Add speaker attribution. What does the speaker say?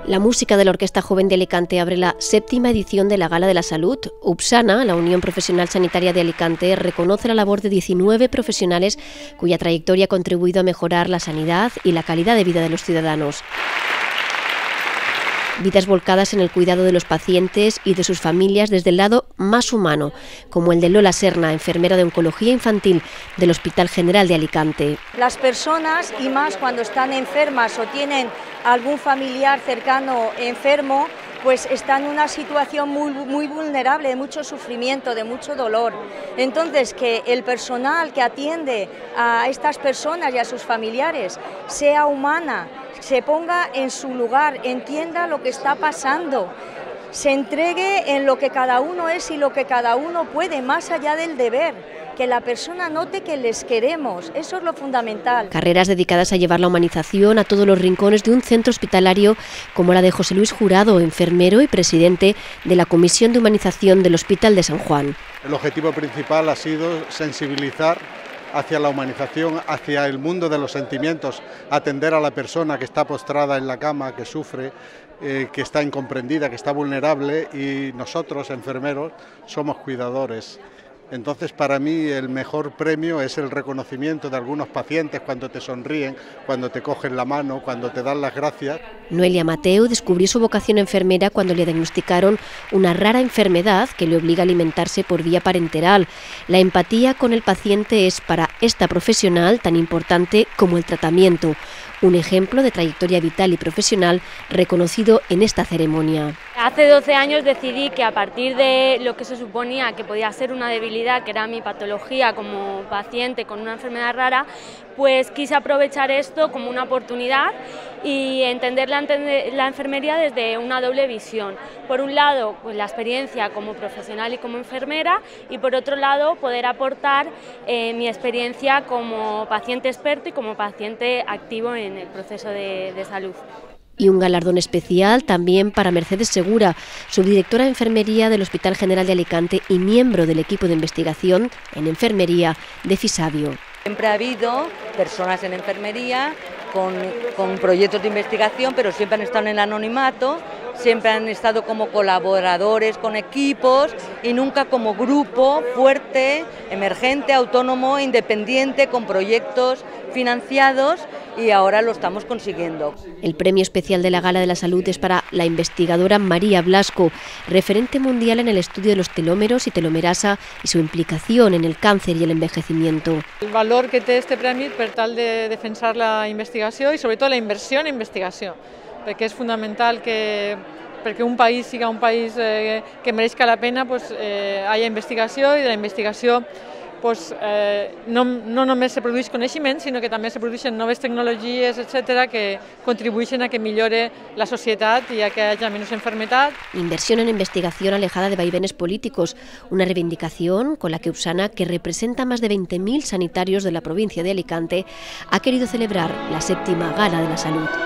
Speaker 1: La música de la Orquesta Joven de Alicante abre la 7ª edición de la Gala de la Salud. UPSANA, la Unión Profesional Sanitaria de Alicante, reconoce la labor de 19 profesionales cuya trayectoria ha contribuido a mejorar la sanidad y la calidad de vida de los ciudadanos. Vidas volcadas en el cuidado de los pacientes y de sus familias desde el lado más humano, como el de Lola Serna, enfermera de oncología infantil del Hospital General de Alicante.
Speaker 2: Las personas, y más cuando están enfermas o tienen algún familiar cercano enfermo, pues están en una situación muy vulnerable, de mucho sufrimiento, de mucho dolor. Entonces, que el personal que atiende a estas personas y a sus familiares sea humana, se ponga en su lugar, entienda lo que está pasando, se entregue en lo que cada uno es y lo que cada uno puede, más allá del deber, que la persona note que les queremos, eso es lo fundamental.
Speaker 1: Carreras dedicadas a llevar la humanización a todos los rincones de un centro hospitalario como la de José Luis Jurado, enfermero y presidente de la Comisión de Humanización del Hospital de San Juan.
Speaker 3: El objetivo principal ha sido sensibilizar hacia la humanización, hacia el mundo de los sentimientos, atender a la persona que está postrada en la cama, que sufre, que está incomprendida, que está vulnerable, y nosotros, enfermeros, somos cuidadores. Entonces, para mí el mejor premio es el reconocimiento de algunos pacientes cuando te sonríen, cuando te cogen la mano, cuando te dan las gracias.
Speaker 1: Noelia Mateu descubrió su vocación enfermera cuando le diagnosticaron una rara enfermedad que le obliga a alimentarse por vía parenteral. La empatía con el paciente es para esta profesional tan importante como el tratamiento. Un ejemplo de trayectoria vital y profesional reconocido en esta ceremonia.
Speaker 4: Hace 12 años decidí que a partir de lo que se suponía que podía ser una debilidad, que era mi patología como paciente con una enfermedad rara, pues quise aprovechar esto como una oportunidad y entender la enfermería desde una doble visión. Por un lado, pues la experiencia como profesional y como enfermera, y por otro lado, poder aportar mi experiencia como paciente experto y como paciente activo en el proceso de salud.
Speaker 1: Y un galardón especial también para Mercedes Segura, subdirectora de Enfermería del Hospital General de Alicante y miembro del equipo de investigación en enfermería de Fisabio.
Speaker 5: Siempre ha habido personas en enfermería con proyectos de investigación, pero siempre han estado en el anonimato, siempre han estado como colaboradores con equipos y nunca como grupo fuerte, emergente, autónomo, independiente, con proyectos financiados, y ahora lo estamos consiguiendo.
Speaker 1: El premio especial de la Gala de la Salud es para la investigadora María Blasco, referente mundial en el estudio de los telómeros y telomerasa y su implicación en el càncer i el envejecimiento.
Speaker 6: El valor que té este premi per tal de defensar la investigació i sobretot la inversió en investigació, perquè és fundamental que perquè un país siga un país que mereixca la pena, pues, haya investigació, i de la investigació pues, no només se produeix coneixement, sinó que també se produeixen noves tecnologies, etcètera, que contribueixen a que millore la societat i a que haya menos enfermedad.
Speaker 1: Inversión en investigación alejada de vaivenes políticos, una reivindicación con la que UPSANA, que representa a más de 20.000 sanitarios de la provincia de Alicante, ha querido celebrar la 7ª Gala de la Salud.